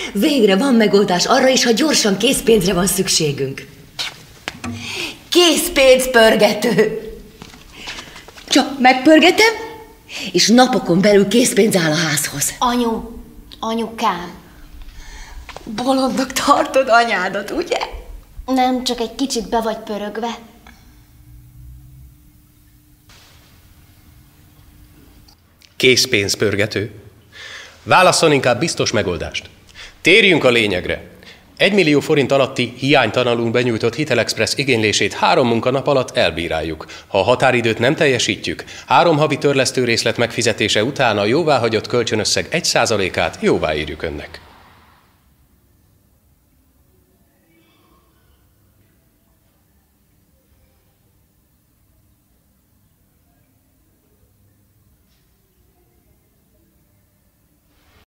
Végre van megoldás arra is, ha gyorsan készpénzre van szükségünk. Készpénzpörgető. Csak megpörgetem, és napokon belül készpénz áll a házhoz. Anyukám. Bolondnak tartod anyádat, ugye? Nem, csak egy kicsit be vagy pörögve. Készpénzpörgető. Válasszon inkább biztos megoldást. Térjünk a lényegre. 1 millió forint alatti hiánytalanul benyújtott Hitelexpress igénylését 3 munkanap alatt elbíráljuk. Ha a határidőt nem teljesítjük, 3 havi törlesztőrészlet megfizetése után a jóváhagyott kölcsönösszeg 1%-át jóváírjuk önnek.